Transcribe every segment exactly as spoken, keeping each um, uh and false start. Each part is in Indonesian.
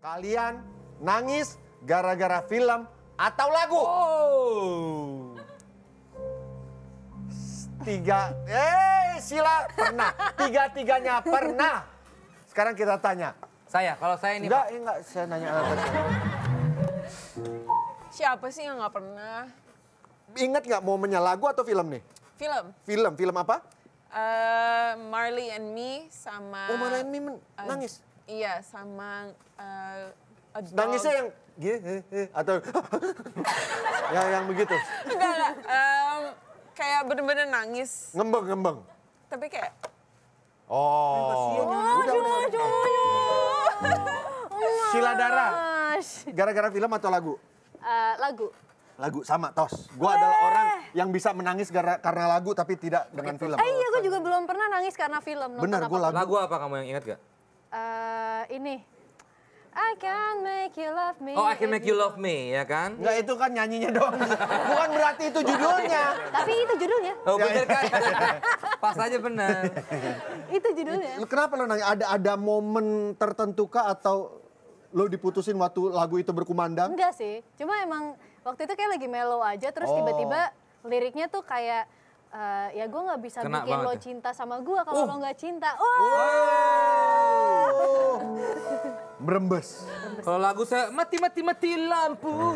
Kalian nangis gara-gara film atau lagu? Oh. Tiga, eh sila pernah. Tiga-tiganya pernah. Sekarang kita tanya. Saya, kalau saya ini Enggak, Pak. enggak, saya nanya apa sih? Siapa sih yang nggak pernah? Ingat nggak momennya lagu atau film nih? Film. Film, film apa? Eh, Marley and Me sama... Oh, Marley and Me men- eh, nangis. Iya, sama... eh, A Dog. Nangisnya yang gitu atau ya yang begitu. Enggak, enggak. Em, kayak bener-bener nangis. Ngembeng-ngembeng. Tapi kayak... Oh. Udah, udah. Sila Dara. Gara-gara film atau lagu? Eh, lagu. Lagu sama tos. Gua adalah orang yang bisa menangis gara- karena lagu tapi tidak dengan film. Eh iya, gue juga belum pernah nangis karena film. nonton Bener, gue apapun. lagu. Lagu apa kamu yang ingat gak? Eh, ini. I can make you love me. Oh, I Can Make You Love Me, ya kan? Enggak, itu kan nyanyinya doang. Bukan berarti itu judulnya. Tapi itu judulnya. Oh, bener kan? Pas aja bener. Itu judulnya. Lu kenapa lo nanya? Ada ada momen tertentu kah atau lo diputusin waktu lagu itu berkumandang? Enggak sih. Cuma emang waktu itu kayak lagi mellow aja. Terus Oh. tiba-tiba liriknya tuh kayak... eh, ya gue gak bisa Kena bikin banget lo ya? cinta sama gue kalau Uh. lo gak cinta. Wah. Oh. Merembes. Kalau lagu saya mati mati mati lampu.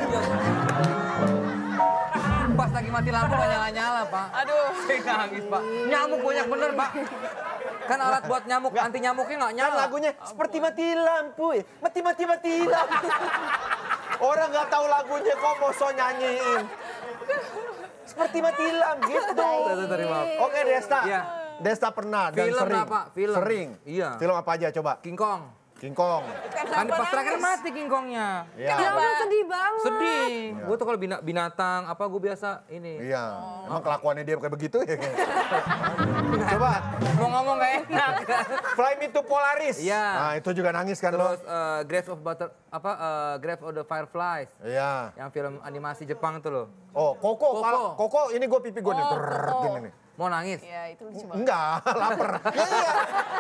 Pas lagi mati lampu gak nyala-nyala, Pak. Aduh. Saya nangis, Pak. Nyamuk banyak bener, Pak. Kan alat buat nyamuk, anti nyamuknya gak Kan nyala. lagunya seperti mati lampu ya. Mati mati mati lampu. Orang nggak tahu lagunya kok mau so nyanyiin. Seperti mati lampu gitu. Saya terima. Oke Desta. Iya. Desta pernah dan Film sering. apa? Film. Sering. Iya. Film apa aja coba? King Kong. King Kong. Kan di pas terakhir mati King Kongnya. Iya. Ya ampun, sedih banget. Sedih. Gue tuh kalau bina- binatang apa gue biasa ini. Iya. Emang kelakuannya dia kayak begitu ya? Coba. Mau ngomong gak enak. Fly Me to Polaris. Iya. Nah itu juga nangis kan lo? Terus uh, Grave of Butter apa uh, Grave of the Fireflies. Iya. Yang film animasi Jepang tuh loh. Oh Koko. Koko. Koko. Koko ini gue pipi gue nih. Oh, Brrrr, Koko. gini nih. Mau nangis? Ya, itu lucu banget. Enggak, lapar. Ya, iya.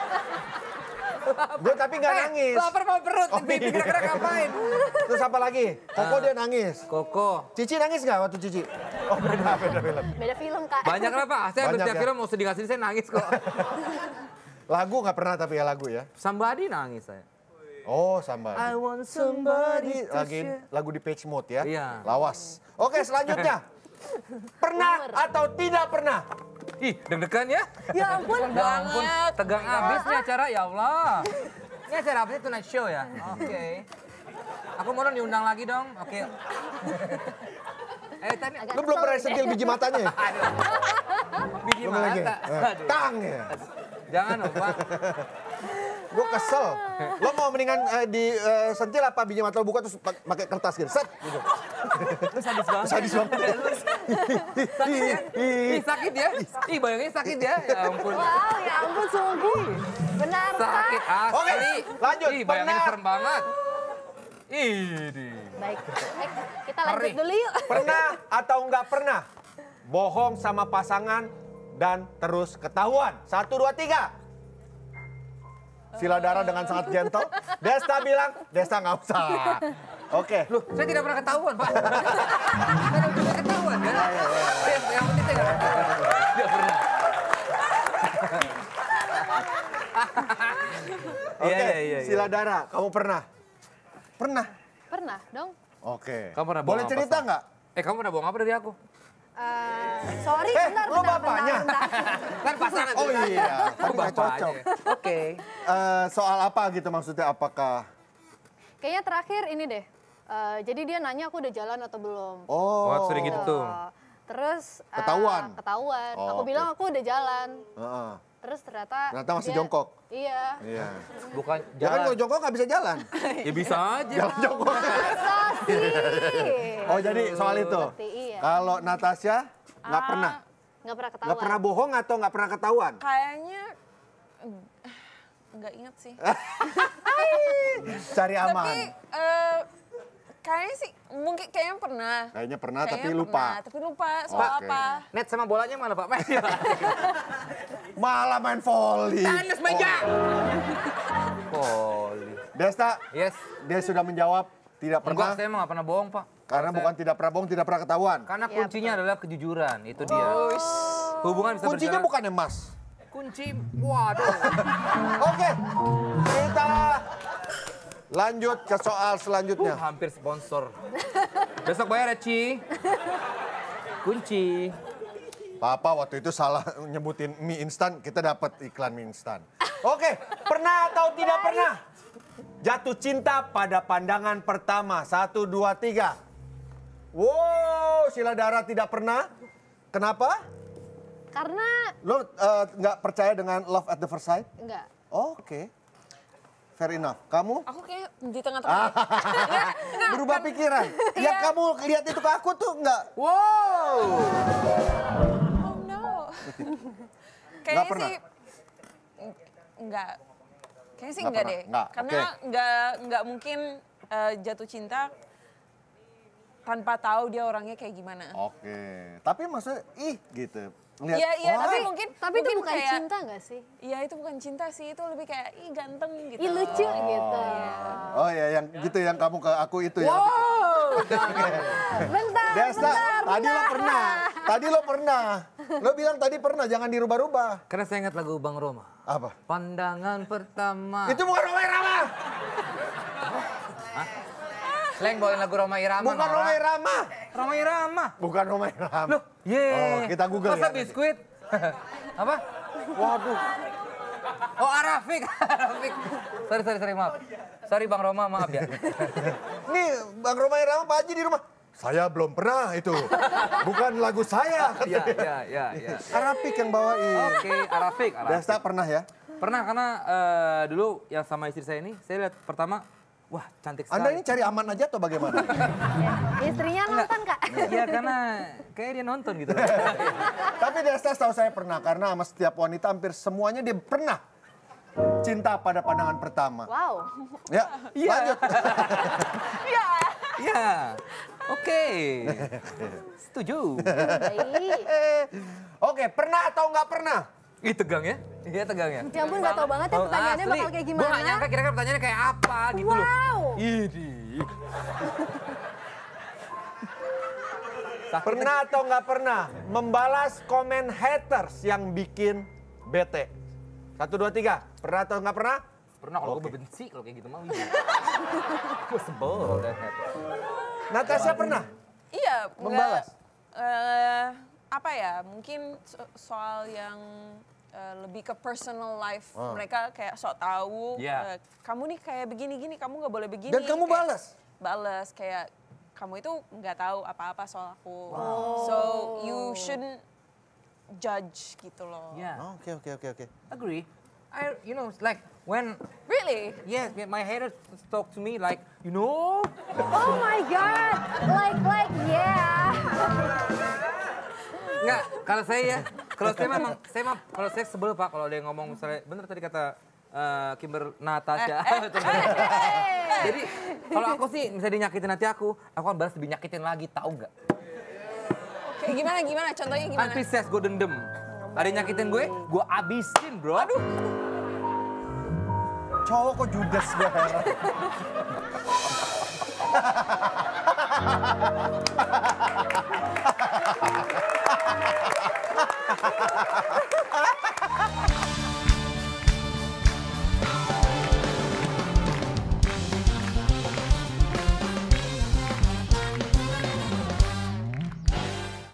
Gue tapi nggak nangis. Lapar mau perut, Oh, pipi iya. kira-kira ngapain? Terus apa lagi? Koko dia nangis. Koko. Cici nangis nggak waktu Cici? Oh beda, beda film. Beda film, Kak. Banyak lah Pak, saya Banyak setiap ya? film mau sedih kasih saya nangis kok. Lagu nggak pernah tapi ya lagu ya? Somebody nangis saya. Oh Somebody. I want Somebody. somebody to Lagi share. lagu di Page Mode ya? Iya. Lawas. Oke selanjutnya. Pernah atau tidak pernah? Ih, deg-degan ya? Ya ampun. Ya ampun, tegang abis nih acara, ya Allah. Ini acara apa sih, Tonight Show ya? Oke. Aku mau dong diundang lagi dong, oke. Eh, tadi Lu belum pernah sentil biji matanya ya? biji Belum lagi? mata. Eh, Aduh. Tang ya? Jangan loh, Pak. Gue kesel. Lo mau mendingan eh, di eh, sentil apa biji mata lo buka terus pak- pakai kertas gitu? Set. Gitu. Sadis banget. Sadis banget. Sakit ya? Ih, sakit ya? Ih, bayangin sakit ya? Ya ampun. Wow, ya ampun sungguh. Benar, Kak. Sakit asli. Oke, lanjut. Ih, bayangin Pernah. serem banget. Ih, Baik. Eh, kita lanjut Ngeri. dulu yuk. Pernah atau nggak pernah bohong sama pasangan dan terus ketahuan? Satu, dua, tiga. Sila Dara dengan sangat gentle. Desta bilang, Desta nggak usah. Oke. Loh, saya tidak pernah ketahuan, Pak. Saya tidak pernah ketahuan, kan? Saya- Yang penting saya nggak ketahuan. Tidak pernah. Oke, Iya, iya, iya, iya. Sila Dara, kamu pernah? Pernah. Pernah dong. Oke. Kamu pernah Boleh bohong apa, cerita Sam? nggak? Eh, kamu pernah bohong apa dari aku? Eh, sorry, Eh, bentar, lo bentar, bapaknya? bentar, bentar. Kan pasangan. Oh iya, Aku tapi nggak bapaknya. cocok. Oke. Eh, soal apa gitu maksudnya? Apakah? Kayaknya terakhir ini deh. Eh, jadi dia nanya aku udah jalan atau belum. Oh. Oh, sering gitu tuh. Eh, terus eh, Ketahuan? ketahuan. Oh, aku oke. bilang aku udah jalan. Heeh. Terus ternyata Ternyata masih dia- jongkok? Iya. Iya. Bukan Ya kan jalan. kalau jongkok nggak bisa jalan. Ya bisa aja. Jalan jongkok. Masa sih? Oh jadi soal itu. Berarti iya. Kalau Natasha nggak Ah, pernah, Nggak pernah ketahuan. nggak pernah bohong atau nggak pernah ketahuan? Kayaknya... Nggak inget sih. Cari aman. Tapi... eh, kayaknya sih, mungkin kayaknya pernah. Kayaknya pernah Kayaknya tapi lupa. pernah, tapi lupa soal Oke. apa. Net sama bolanya mana, Pak? Main. Malah main volley. Tenis meja. Poli. Desta, Yes. dia sudah menjawab tidak pernah. Enggak, saya emang nggak pernah bohong, Pak. Karena Saya- bukan tidak pernah bohong, tidak pernah ketahuan. Karena Ya, kuncinya adalah kejujuran, itu dia. Hubungan bisa Kuncinya berjalan. bukan emas. Kunci, waduh. Oke, kita lanjut ke soal selanjutnya. Uh, hampir sponsor. Besok bayar ya, Ci. Kunci. Papa waktu itu salah nyebutin mie instan, kita dapat iklan mie instan. Oke, pernah atau tidak pernah jatuh cinta pada pandangan pertama? Satu, dua, tiga. Wow, Sheila Dara tidak pernah. Kenapa? Karena Lo eh, nggak percaya dengan love at the first sight? enggak. Oke, fair enough. Kamu Aku kayak di tengah-tengah. Enggak, enggak, berubah kan- pikiran. Yang Iya. kamu lihat itu ke aku tuh nggak. Wow. Oh no. Kayaknya pernah? sih enggak. Kayaknya sih Nggak enggak pernah? deh. Nggak, Karena oke. enggak enggak mungkin eh, jatuh cinta tanpa tahu dia orangnya kayak gimana. Oke, tapi maksudnya ih gitu. Ngeliat, Iya, iya, wah, tapi mungkin Tapi itu mungkin bukan kayak, cinta nggak sih? Iya, itu bukan cinta sih, itu lebih kayak ih ganteng gitu. Ih lucu gitu. Oh ya, yang gitu yang kamu ke aku itu ya. Bentar, Desta, bentar, tadi lo bentar. pernah. Tadi lo pernah. Lo bilang tadi pernah, jangan dirubah-rubah. Karena saya ingat lagu Bang Roma. Apa? Pandangan pertama. Itu bukan Roma Irama. Leng bawain lagu Roma Irama. Bukan Nora. Roma Irama. Roma Irama. Bukan Roma Irama. Loh, ye. Oh, kita Google Masa ya. biskuit? Apa? Waduh. Oh, Arafik. Arafik. Sorry, sorry, sorry, maaf. Sorry Bang Roma, maaf ya. Nih, Bang Roma Irama Pak Haji di rumah. Saya belum pernah itu. Bukan lagu saya. Iya, iya, iya, iya. Arapik yang bawain. Oke, Arafik, Arafik. Desta pernah ya? Pernah karena eh, dulu yang sama istri saya ini, saya lihat pertama, wah cantik sekali. Anda ini cari aman aja atau bagaimana? Istrinya nonton kak? Iya karena kayak dia nonton gitu. Tapi Desta setahu saya pernah, karena sama setiap wanita hampir semuanya dia pernah cinta pada pandangan pertama. Wow. Ya, Iya. lanjut. Iya. Iya, oke. Setuju. Baik. Oke, pernah atau nggak pernah? Ih tegang ya? Iya tegang ya? Ya ampun nggak tahu banget ya pertanyaannya bakal kayak Gue gimana. gak nyangka kira-kira pertanyaannya kayak apa gitu loh. Wow. Idih. Sakit Pernah atau nggak pernah membalas komen haters yang bikin bete? Satu, dua, tiga. Pernah atau nggak pernah? Pernah kalau gue Oke. benci kalau kayak gitu mah. Gue sebel. dan happy. Natasha pernah? Iya, nggak- Membalas? eh, apa ya? Mungkin so- soal yang eh, lebih ke personal life Oh. mereka kayak sok tahu. Iya. eh, kamu nih kayak begini-gini, kamu nggak boleh begini. Dan kamu Kayak balas? Balas kayak kamu itu nggak tahu apa-apa soal aku. So you shouldn't judge gitu loh. Yeah, Oke, oke, oke, oke. agree. I, you know, like when, Really? yes, when my haters talk to me like, you know, Oh my god. Like like yeah. Enggak, kalau saya ya, kalau saya memang, saya mah, kalau saya sebel Pak, kalau ada yang ngomong misalnya, bener tadi kata eh, Kimber Natasha. Jadi kalau aku sih misalnya dinyakitin hati aku, aku akan balas lebih nyakitin lagi, tahu nggak? Kayak gimana gimana? Contohnya gimana? Antusias gue dendem. Ada yang nyakitin gue, gue abisin bro. Aduh. Cowok kok judes gue heran.